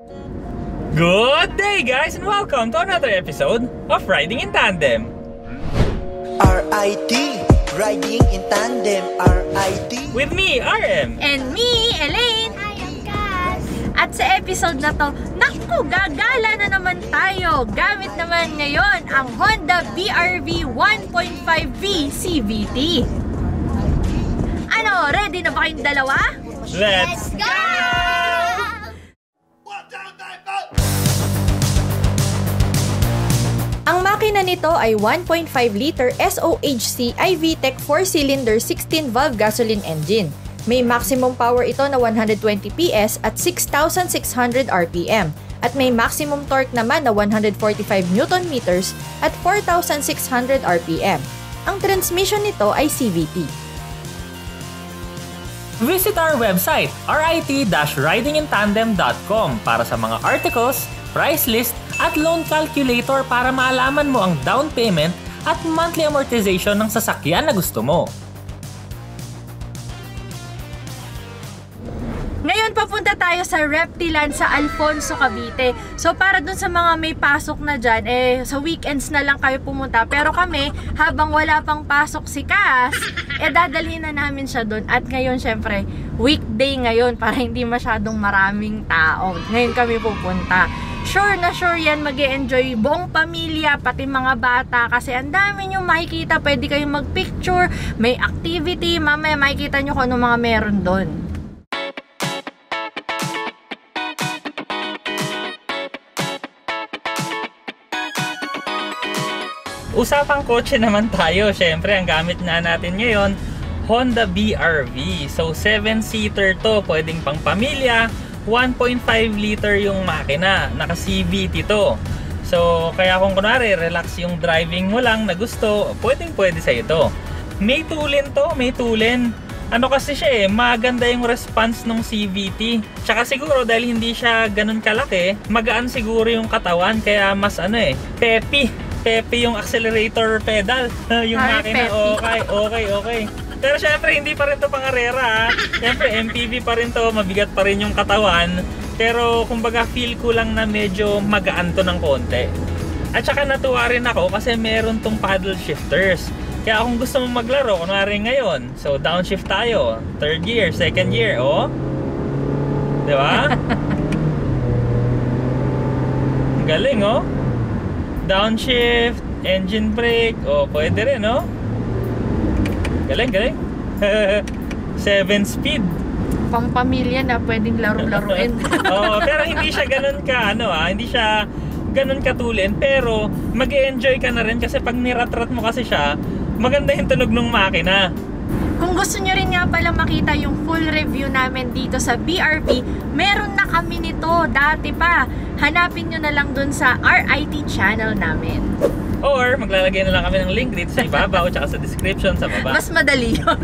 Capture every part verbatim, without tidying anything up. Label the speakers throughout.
Speaker 1: Good day, guys, and welcome to another episode of Riding in Tandem.
Speaker 2: R I T, Riding in Tandem, R I T.
Speaker 1: With me, R M.
Speaker 3: And me, Elaine.
Speaker 4: Hi, I'm Cass.
Speaker 3: At sa episode na to, naku, gagala na naman tayo. Gamit naman ngayon ang Honda B R V one point five V C V T. Ano, ready na ba kayong dalawa?
Speaker 1: Let's
Speaker 4: go!
Speaker 3: Ang makina nito ay one point five liter S O H C I-VTEC four cylinder sixteen valve gasoline engine. May maximum power ito na one hundred twenty P S at six thousand six hundred R P M. At may maximum torque naman na one hundred forty-five newton meters at four thousand six hundred R P M. Ang transmission nito ay C V T.
Speaker 1: Visit our website, r i t dash riding in tandem dot com para sa mga articles, price list, at loan calculator para malaman mo ang down payment at monthly amortization ng sasakyan na gusto mo.
Speaker 3: Ngayon papunta tayo sa Reptiland sa Alfonso, Cavite. So para dun sa mga may pasok na dyan, eh sa weekends na lang kayo pumunta. Pero kami, habang wala pang pasok si Cass, eh dadalhin na namin siya dun. At ngayon syempre, weekday ngayon para hindi masyadong maraming tao. Ngayon kami pupunta. Sure na sure yan, mag-e-enjoy buong pamilya, pati mga bata. Kasi ang dami nyo makikita, pwede kayong mag-picture, may activity, mamaya makikita nyo kung ano mga meron dun.
Speaker 1: Usapang kotse naman tayo. Syempre, ang gamit na natin ngayon, Honda B R V. So, seven seater to. Pwedeng pang pamilya. one point five liter yung makina. Naka-C V T to. So, kaya kung kunwari, relax yung driving mo lang na gusto, pwedeng pwede sa ito. May tulin to. May tulin. Ano kasi siya eh, maganda yung response ng C V T. Tsaka siguro dahil hindi siya ganun kalaki, magaan siguro yung katawan. Kaya mas ano eh, peppy. Pepe yung accelerator pedal. Yung
Speaker 3: Ay,
Speaker 1: makina,
Speaker 3: peppy.
Speaker 1: okay, okay, okay. Pero syempre, hindi pa rin to pangarera. Syempre, M P V pa rin to, mabigat pa rin yung katawan. Pero, kumbaga, feel ko lang na medyo magaan to ng konti. At saka natuwa rin ako kasi meron tong paddle shifters. Kaya kung gusto mong maglaro, kunwari ngayon, so downshift tayo. Third gear, second gear, oh. Diba? Galing, oh. Downshift, engine brake, oh, pwede rin, no? Galing, galing. seven speed.
Speaker 3: Pang pamilya na pwedeng laro-laruin.
Speaker 1: Oh, pero hindi siya ganun ka, ano ah, hindi siya ganun katulin, pero mag-e-enjoy ka na rin kasi pag niratrat mo kasi siya, maganda yung tunog ng makina.
Speaker 3: Kung gusto nyo rin nga pala makita yung full review namin dito sa B R V, meron na kami nito dati pa. Hanapin nyo na lang dun sa R I T channel namin.
Speaker 1: Or maglalagay na lang kami ng link dito sa ibabaw at sa description sa baba.
Speaker 3: Mas madali yun.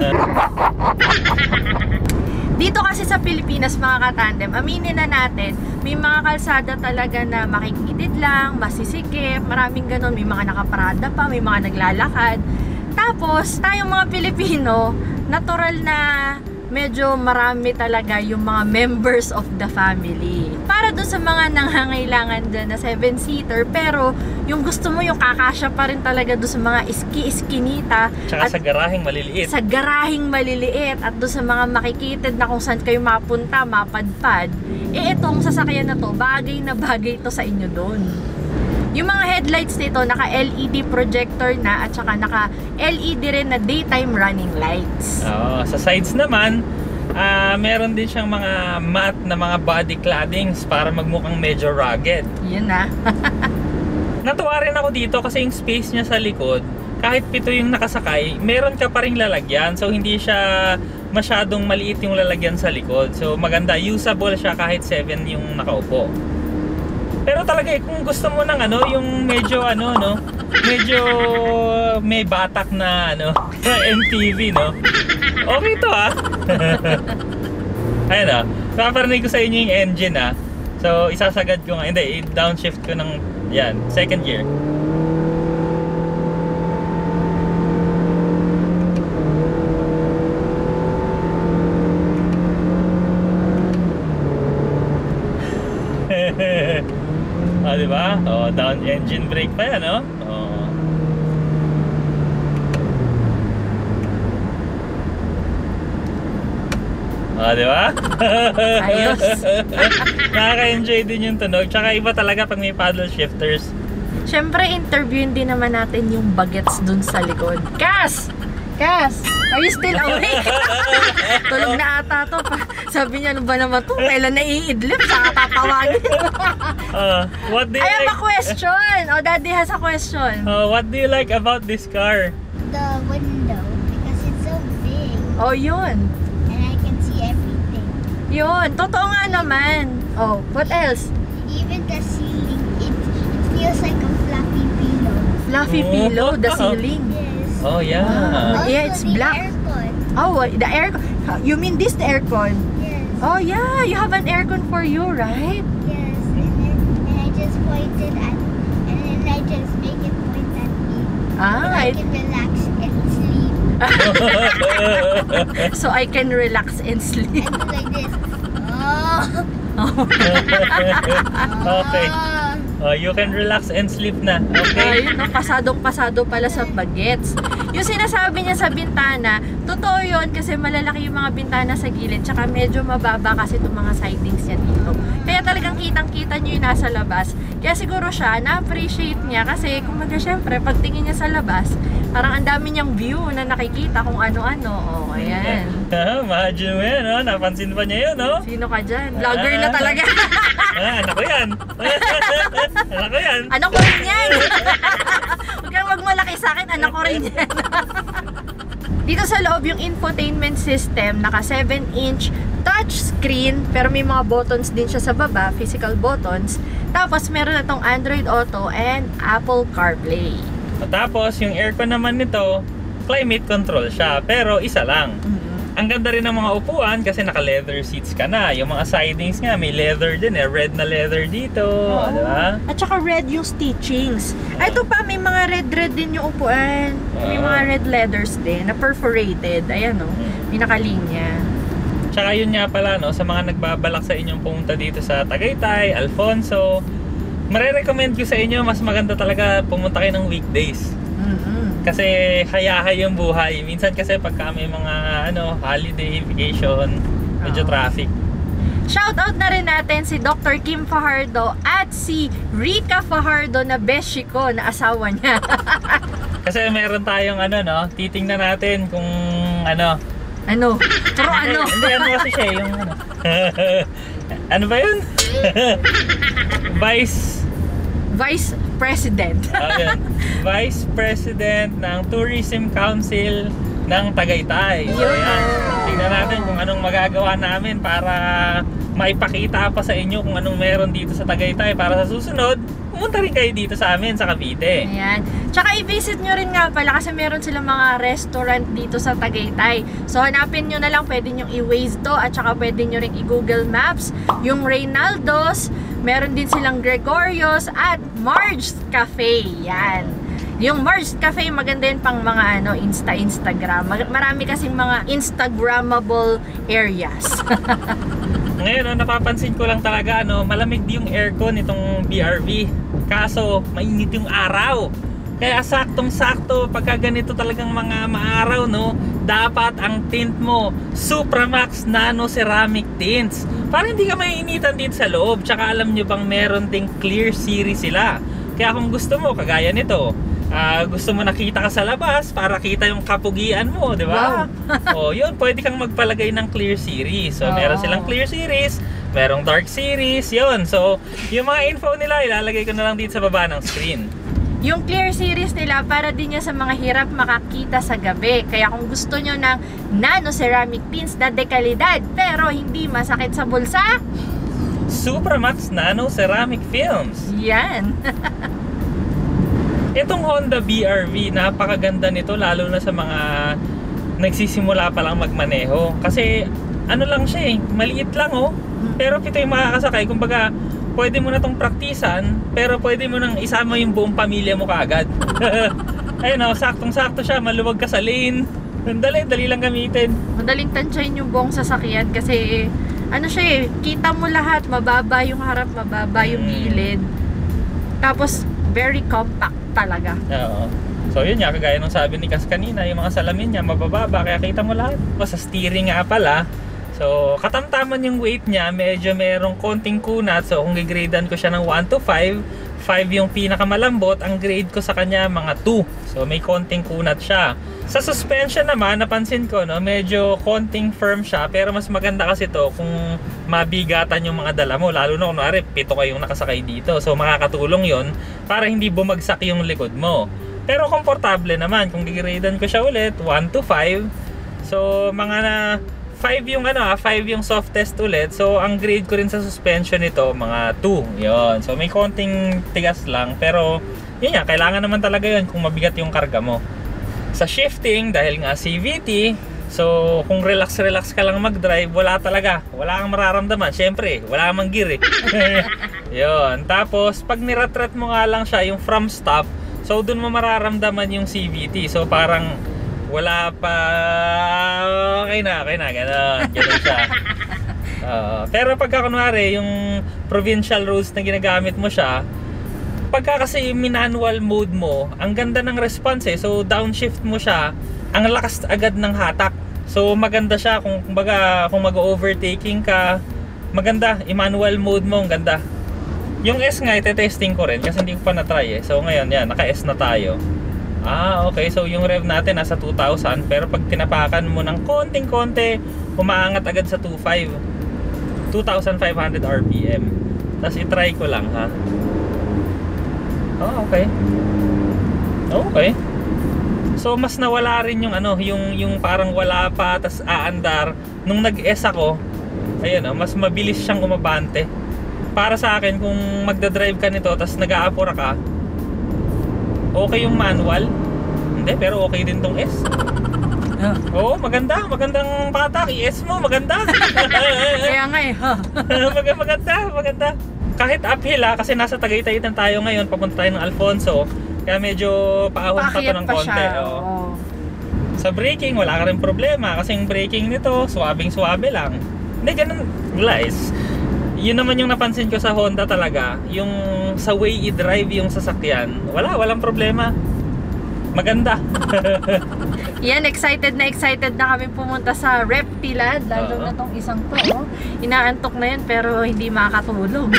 Speaker 3: Dito kasi sa Pilipinas mga katandem, aminin na natin, may mga kalsada talaga na makikitid lang, masisikip, maraming ganun, may mga nakaparada pa, may mga naglalakad. Tapos, tayong mga Pilipino, natural na medyo marami talaga yung mga members of the family. Para doon sa mga nangangailangan dyan na seven seater, pero yung gusto mo yung kakasya pa rin talaga doon sa mga iski-iskinita.
Speaker 1: Tsaka
Speaker 3: at
Speaker 1: sa garaheng maliliit.
Speaker 3: Sa garaheng maliliit at doon sa mga makikitid na kung saan kayo mapunta, mapadpad. Eh itong sasakyan na to, bagay na bagay to sa inyo doon. Yung mga headlights nito, naka-L E D projector na at saka naka-L E D rin na daytime running lights.
Speaker 1: Oo, sa sides naman, uh, meron din siyang mga matte na mga body claddings para magmukhang medyo rugged.
Speaker 3: Yun na.
Speaker 1: Natuwa rin ako dito kasi yung space niya sa likod, kahit pito yung nakasakay, meron ka pa rin lalagyan. So hindi siya masyadong maliit yung lalagyan sa likod. So maganda, usable siya kahit seven yung nakaupo. Pero talaga eh, kung gusto mo ng ano, yung medyo ano, no, medyo may batak na ano, M P V, no. Okay to ah. Ayun ah, paparinig ko sa inyo yung engine ah. So isasagad ko nga, hindi, downshift ko ng, yan, second gear. Ah, di ba? Oh, down engine brake pa yan, no? Oh. Ah, di ba?
Speaker 3: Ayos.
Speaker 1: Nakaka-enjoy din yung tunog. Tsaka iba talaga pag may paddle shifters.
Speaker 3: Siyempre, interviewin din naman natin yung bagets dun sa likod. Cass! Cass! Are you still awake? Tulog na ata to. Sabi niya, ano ba naman to? Kailan naiidlip? Saka tatawagin.
Speaker 1: Uh, what do you
Speaker 3: I have
Speaker 1: like?
Speaker 3: a question. Oh, Daddy has a question.
Speaker 1: Uh, what do you like about this car?
Speaker 4: The window, because it's so big
Speaker 3: Oh, yun.
Speaker 4: and I can see everything.
Speaker 3: Yun. Totoo nga naman. Oh, what else?
Speaker 4: Even the ceiling, it, it feels like a fluffy pillow.
Speaker 3: Fluffy
Speaker 1: Oh.
Speaker 3: pillow, the ceiling.
Speaker 4: Yes.
Speaker 1: Oh, yeah.
Speaker 4: Also,
Speaker 3: yeah, it's
Speaker 4: the
Speaker 3: black.
Speaker 4: aircon.
Speaker 3: Oh, the air. You mean this the aircon?
Speaker 4: Yes.
Speaker 3: Oh, yeah. You have an aircon for you, right?
Speaker 4: Yes. And then and I just pointed at, and then I just make it point at me.
Speaker 3: Ah,
Speaker 4: I
Speaker 3: it-
Speaker 4: can relax and sleep.
Speaker 3: so I can relax and sleep.
Speaker 4: And do like this. Oh.
Speaker 1: Okay.
Speaker 4: Oh.
Speaker 1: Oh, you can relax and sleep na. Okay.
Speaker 3: Ayun, no, pasadong-pasado pala sa bagets. Yung sinasabi niya sa bintana, totoo yun kasi malalaki yung mga bintana sa gilid tsaka medyo mababa kasi itong mga sidings niya dito. Kaya talagang kitang-kita niyo yung nasa labas. Kaya siguro siya, na-appreciate niya kasi kumaga syempre, pagtingin niya sa labas, parang ang dami niyang view na nakikita kung ano-ano. Oh, ayan.
Speaker 1: Ah, imagine mo yan, no? Napansin pa niya yun, no?
Speaker 3: Sino ka dyan? Vlogger na talaga.
Speaker 1: Ah, anak ko yan. Anak ko yan.
Speaker 3: Anak ko rin yan. Huwag kang magmalaki sa akin, anak ko rin yan. Dito sa loob yung infotainment system, naka seven inch touch screen, pero may mga buttons din siya sa baba, physical buttons. Tapos meron na tong Android Auto and Apple CarPlay.
Speaker 1: Tapos, yung aircon naman nito, climate control siya, pero isa lang. Ang ganda rin ng mga upuan kasi naka-leather seats ka na. Yung mga sidings nga, may leather din eh. Red na leather dito.
Speaker 3: Oo.
Speaker 1: Diba?
Speaker 3: At saka red yung stitchings. Ay, ito pa, may mga red-red din yung upuan. May
Speaker 1: Ah.
Speaker 3: mga red leathers din na perforated. Ayan o, may nakalinya.
Speaker 1: Tsaka yun nga pala, no, sa mga nagbabalak sa inyong pumunta dito sa Tagaytay, Alfonso, marirecommend ko sa inyo, mas maganda talaga pumunta kayo ng weekdays.
Speaker 3: Mm-hmm.
Speaker 1: Kasi hayahay yung buhay. Minsan kasi pagka may mga ano, holiday, vacation, medyo
Speaker 3: Oo.
Speaker 1: traffic.
Speaker 3: Shoutout na rin natin si Doctor Kim Fajardo at si Rica Fajardo na beshi ko, na asawa niya.
Speaker 1: Kasi meron tayong ano, no, titingnan natin kung ano.
Speaker 3: Ano? Pero ano?
Speaker 1: Hindi, ano kasi siya, yung ano. Ano ba yun? Vice
Speaker 3: Vice President.
Speaker 1: Ayun. Vice President ng Tourism Council ng Tagaytay. So,
Speaker 3: Yun.
Speaker 1: ayan. Tingnan natin kung anong magagawa namin para maipakita pa sa inyo kung anong meron dito sa Tagaytay para sa susunod, pumunta rin kayo dito sa amin sa Cavite.
Speaker 3: Ayan. Tsaka i-visit nyo rin nga pala kasi meron silang mga restaurant dito sa Tagaytay. So hanapin nyo na lang, pwede nyo i-Waze to at saka pwede nyo rin i-Google Maps. Yung Reynaldos, meron din silang Gregorios at Marge's Cafe. Yan. Yung Marge's Cafe, maganda yun pang mga ano, Insta-Instagram. Mag- Marami kasing mga Instagrammable areas.
Speaker 1: Ngayon, no, napapansin ko lang talaga, ano, malamig yung aircon itong B R V. Kaso, mainit yung araw. Kaya saktong-sakto, pagka ganito talagang mga maaraw, no, dapat ang tint mo, Supramax Nano Ceramic Tints. Para hindi ka maiinitan dito sa loob. Tsaka alam nyo bang meron ding clear series sila. Kaya kung gusto mo, kagaya nito, uh, gusto mo nakita ka sa labas para kita yung kapugian mo, di ba? O, yun, pwede kang magpalagay ng clear series. So,
Speaker 3: Oh.
Speaker 1: meron silang clear series, merong dark series, yun. So, yung mga info nila, ilalagay ko na lang dito sa baba ng screen.
Speaker 3: Yung clear series nila para din yan sa mga hirap makakita sa gabi. Kaya kung gusto nyo ng nano ceramic tints na dekalidad pero hindi masakit sa bulsa,
Speaker 1: Supramax Nano Ceramic Films.
Speaker 3: yan.
Speaker 1: Itong Honda B R V, napakaganda nito lalo na sa mga nagsisimula pa lang magmaneho. Kasi ano lang siya eh, maliit lang oh. Pero pito yung makakasakay, kumbaga pwede mo na tong praktisan, pero pwede mo nang isama yung buong pamilya mo kaagad. Ayun oh, saktong-sakto siya, maluwag ka sa lane. Dali, dali lang gamitin.
Speaker 3: Madaling tansyahin yung buong sasakyan kasi ano siya eh, kita mo lahat, mababa yung harap, mababa yung gilid. Tapos, very compact talaga.
Speaker 1: Oo. So yun nga, kagaya nung sabi ni Kas kanina, yung mga salamin niya mabababa, kaya kita mo lahat. O sa steering nga pala, so katamtaman yung weight niya, medyo merong konting kunat. So kung gigradean ko siya ng one to five, five yung pinakamalambot, ang grade ko sa kanya mga two. So may konting kunat siya. Sa suspension naman, napansin ko, no, medyo konting firm siya, pero mas maganda kasi to kung mabigatan yung mga dala mo, lalo na kung kunwari, pito kayong nakasakay dito. So makakatulong yon para hindi bumagsak yung likod mo. Pero komportable naman kung gigradean ko siya ulit, one to five. So mga na five yung ano, five yung softest ulit. So ang grade ko rin sa suspension nito mga two. Yon. So may konting tigas lang, pero yun nga, kailangan naman talaga yun kung mabigat yung karga mo. Sa shifting, dahil nga C V T, so kung relax-relax ka lang mag-drive, wala talaga. Wala kang mararamdaman. Siyempre, wala mang gear eh. Yun. Tapos, pag niratrat mo nga lang siya, yung from stop, so dun mo mararamdaman yung C V T. So parang wala pa, okay na, okay na, gano'n. Gano'n siya. Uh, pero pagka kunwari, yung provincial roads na ginagamit mo siya, pagka kasi manual mode mo, ang ganda ng response eh. So downshift mo siya, ang lakas agad ng hatak. So maganda siya kung kumbaga kung mag-overtaking ka, maganda, i-manual mode mo, ang ganda. Yung S nga, ite-testing ko rin kasi hindi ko pa na-try eh. So ngayon, yan, naka-S na tayo. Ah, okay. So yung rev natin nasa two thousand, pero pag tinapakan mo ng konting-konti, umaangat agad sa two point five. two thousand five hundred R P M. Tapos i-try ko lang ha. Oh, okay. Okay. So mas nawala rin yung ano, yung yung parang wala pa tas aandar nung nag-S ako. Ayun, oh, mas mabilis siyang umabante. Para sa akin kung magda-drive ka nito tas nag-aapura ka, okay yung manual. Hindi, pero okay din tong S. Oo, oh, maganda, magandang patak. I-S mo, maganda.
Speaker 3: Kaya nga eh.
Speaker 1: Mag maganda, maganda. Kahit uphill ha, kasi nasa Tagaytay na tayo ngayon, papunta tayo ng Alfonso, kaya medyo paahon pa to ng konti. Oh. Sa braking, wala ka rin problema, kasi yung braking nito, swabing-swabe lang. Hindi, ganun, guys. Yun naman yung napansin ko sa Honda talaga, yung sa way i-drive yung sasakyan, wala, walang problema. Maganda.
Speaker 3: Yan, excited na excited na kami pumunta sa Reptiland, lalo uh-huh. na tong isang to. Oh. Inaantok na yun pero hindi makakatulog.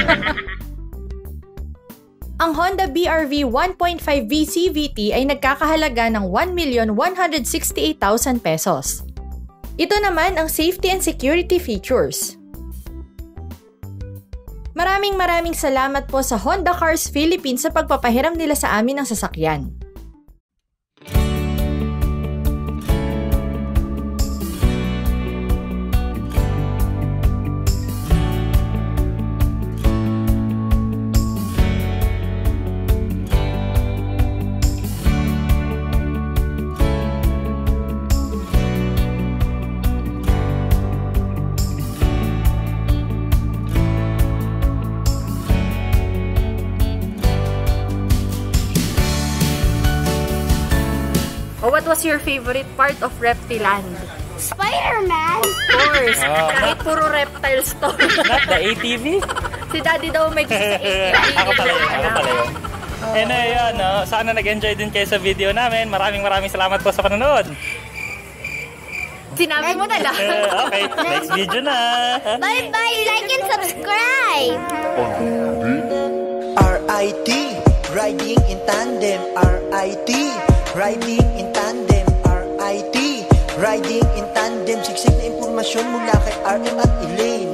Speaker 3: Ang Honda B R V one point five V C V T ay nagkakahalaga ng one million one hundred sixty-eight thousand pesos. Ito naman ang safety and security features. Maraming maraming salamat po sa Honda Cars Philippines sa pagpapahiram nila sa amin ng sasakyan. Oh, what was your favorite part of Reptiland?
Speaker 4: Spider-Man!
Speaker 3: Of course!
Speaker 1: Oh.
Speaker 3: Kahit puro reptiles to.
Speaker 1: Not the A T V?
Speaker 3: Si Daddy daw may gusto sa A T V.
Speaker 1: Ako pala yun, ako pala yun. Oh. And uh, yun, no? Sana nag-enjoy din kayo sa video namin. Maraming maraming salamat po sa panonood.
Speaker 3: Sinabi mo na lang.
Speaker 1: Uh, okay, next video na.
Speaker 4: Bye-bye! Like and subscribe!
Speaker 2: R I T Riding in Tandem. R I T Riding in Tandem. R I T Riding in Tandem. Siksik na impormasyon mula kay R M at Elaine.